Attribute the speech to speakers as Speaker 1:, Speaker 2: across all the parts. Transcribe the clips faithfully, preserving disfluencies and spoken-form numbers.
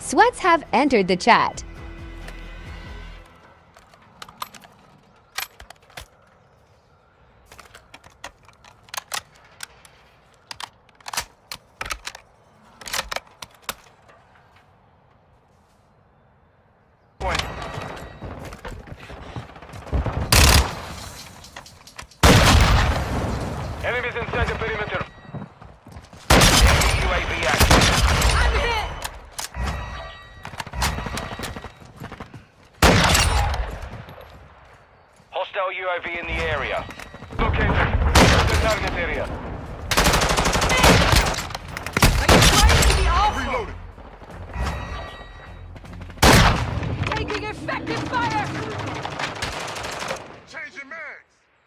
Speaker 1: Sweats have entered the chat.
Speaker 2: Enemies inside the perimeter. U A V active.
Speaker 3: I'm hit!
Speaker 2: Hostile U A V in the area. Located. The target area.
Speaker 3: Are you trying to be awful?
Speaker 2: Reloaded.
Speaker 3: Taking effective fire!
Speaker 2: Changing mags.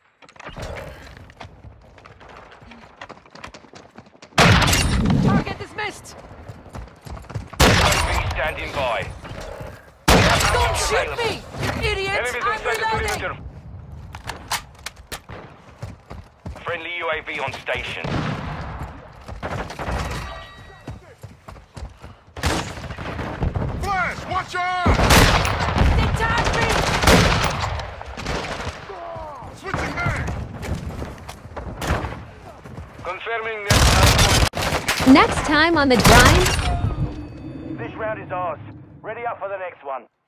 Speaker 3: Target dismissed!
Speaker 2: U A V standing by.
Speaker 3: Don't shoot me! You idiot!
Speaker 2: Enemies
Speaker 3: I'm
Speaker 2: inside the
Speaker 3: reloading!
Speaker 2: perimeter. Friendly U A V on station. Flash! Watch out!
Speaker 3: They tagged me!
Speaker 2: Switching mag! Confirming next
Speaker 1: Next time on the grind.
Speaker 2: This round is ours. Ready up for the next one.